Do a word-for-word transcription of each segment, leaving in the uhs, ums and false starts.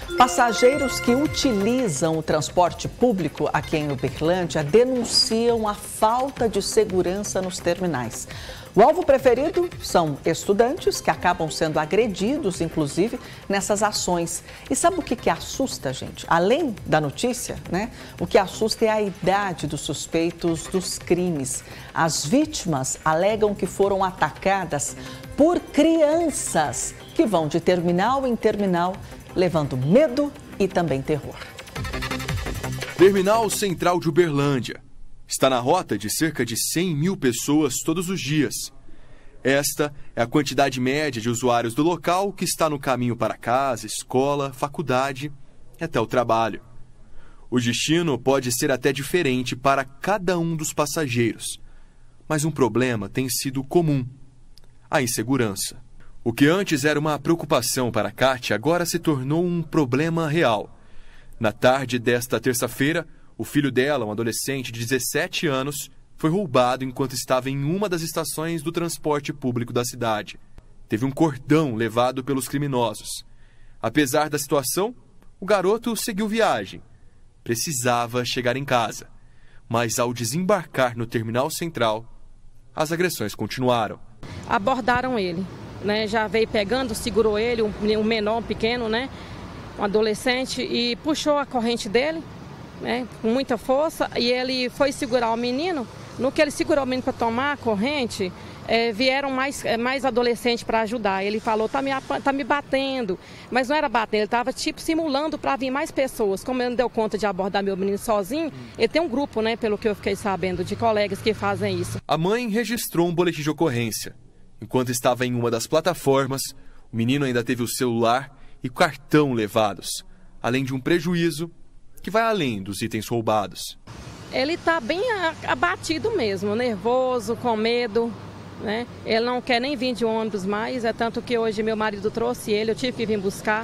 Passageiros que utilizam o transporte público aqui em Uberlândia denunciam a falta de segurança nos terminais. O alvo preferido são estudantes que acabam sendo agredidos, inclusive, nessas ações. E sabe o que, que assusta, gente? Além da notícia, né? O que assusta é a idade dos suspeitos dos crimes. As vítimas alegam que foram atacadas por crianças que vão de terminal em terminal, levando medo e também terror. Terminal Central de Uberlândia está na rota de cerca de cem mil pessoas todos os dias. Esta é a quantidade média de usuários do local que está no caminho para casa, escola, faculdade e até o trabalho. O destino pode ser até diferente para cada um dos passageiros, mas um problema tem sido comum: a insegurança. O que antes era uma preocupação para Kátia agora se tornou um problema real. Na tarde desta terça-feira, o filho dela, um adolescente de dezessete anos, foi roubado enquanto estava em uma das estações do transporte público da cidade. Teve um cordão levado pelos criminosos. Apesar da situação, o garoto seguiu viagem. Precisava chegar em casa. Mas ao desembarcar no terminal central, as agressões continuaram. Abordaram ele, né? Já veio pegando, segurou ele, um, um menor, um pequeno, né? Um adolescente, e puxou a corrente dele, né? Com muita força, e ele foi segurar o menino. No que ele segurou o menino para tomar a corrente, é, vieram mais, é, mais adolescentes para ajudar. Ele falou, tá me, tá me batendo, mas não era batendo, ele estava tipo simulando para vir mais pessoas. Como ele não deu conta de abordar meu menino sozinho, ele tem um grupo, né, pelo que eu fiquei sabendo, de colegas que fazem isso. A mãe registrou um boletim de ocorrência. Enquanto estava em uma das plataformas, o menino ainda teve o celular e cartão levados, além de um prejuízo que vai além dos itens roubados. Ele está bem abatido mesmo, nervoso, com medo, né? Ele não quer nem vir de ônibus mais, é tanto que hoje meu marido trouxe ele, eu tive que vir buscar.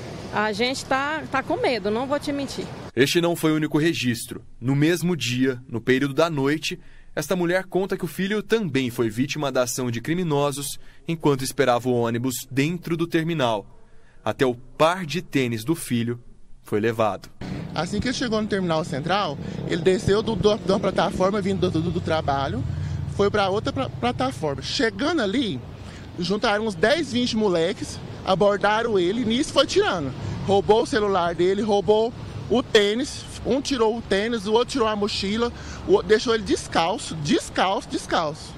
A gente está tá com medo, não vou te mentir. Este não foi o único registro. No mesmo dia, no período da noite, esta mulher conta que o filho também foi vítima da ação de criminosos enquanto esperava o ônibus dentro do terminal. Até o par de tênis do filho foi levado. Assim que ele chegou no terminal central, ele desceu do, do, de uma plataforma vindo do, do, do trabalho, foi para outra pra, plataforma. Chegando ali, juntaram uns dez, vinte moleques, abordaram ele e nisso foi tirando. Roubou o celular dele, roubou o tênis, um tirou o tênis, o outro tirou a mochila, o outro deixou ele descalço, descalço, descalço.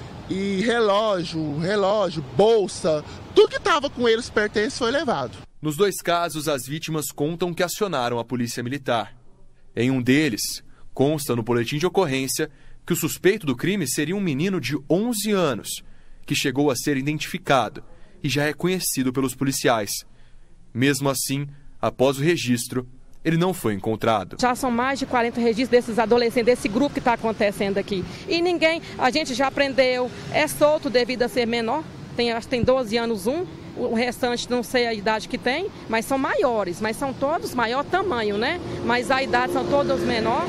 E relógio, relógio, bolsa, tudo que estava com ele, os pertences, foi levado. Nos dois casos, as vítimas contam que acionaram a polícia militar. Em um deles, consta no boletim de ocorrência que o suspeito do crime seria um menino de onze anos, que chegou a ser identificado e já é conhecido pelos policiais. Mesmo assim, após o registro, ele não foi encontrado. Já são mais de quarenta registros desses adolescentes, desse grupo que está acontecendo aqui. E ninguém, a gente já prendeu, é solto devido a ser menor, tem, acho que tem doze anos um. O restante não sei a idade que tem, mas são maiores, mas são todos maior tamanho, né? Mas a idade são todos menor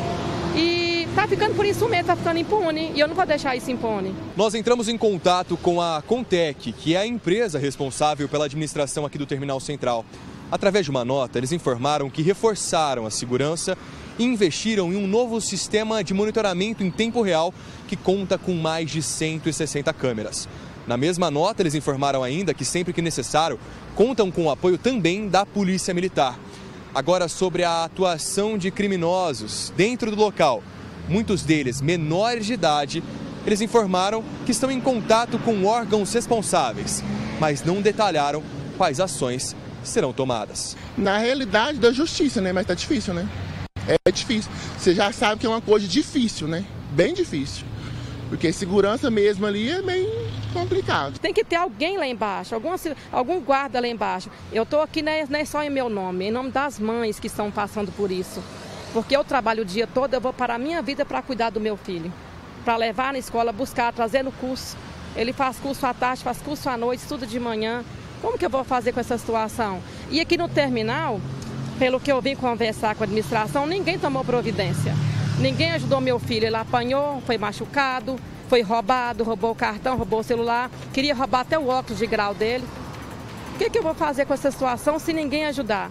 e tá ficando por isso mesmo, tá ficando impune e eu não vou deixar isso impune. Nós entramos em contato com a Contec, que é a empresa responsável pela administração aqui do Terminal Central. Através de uma nota, eles informaram que reforçaram a segurança e investiram em um novo sistema de monitoramento em tempo real que conta com mais de cento e sessenta câmeras. Na mesma nota, eles informaram ainda que sempre que necessário, contam com o apoio também da Polícia Militar. Agora, sobre a atuação de criminosos dentro do local, muitos deles menores de idade, eles informaram que estão em contato com órgãos responsáveis, mas não detalharam quais ações serão tomadas. Na realidade da justiça, né? Mas tá difícil, né? É difícil. Você já sabe que é uma coisa difícil, né? Bem difícil. Porque segurança mesmo ali é bem complicado. Tem que ter alguém lá embaixo, algum, algum guarda lá embaixo. Eu estou aqui não é, não é só em meu nome, em nome das mães que estão passando por isso. Porque eu trabalho o dia todo, eu vou para a minha vida para cuidar do meu filho. Para levar na escola, buscar, trazer no curso. Ele faz curso à tarde, faz curso à noite, estuda de manhã. Como que eu vou fazer com essa situação? E aqui no terminal, pelo que eu vim conversar com a administração, ninguém tomou providência. Ninguém ajudou meu filho, ele apanhou, foi machucado, foi roubado, roubou o cartão, roubou o celular, queria roubar até o óculos de grau dele. O que que eu vou fazer com essa situação se ninguém ajudar?